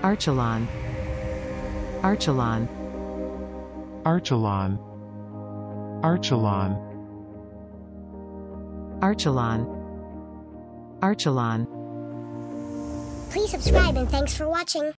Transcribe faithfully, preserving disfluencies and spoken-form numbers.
archelon, archelon, archelon, archelon, archelon, archelon. Please subscribe and thanks for watching.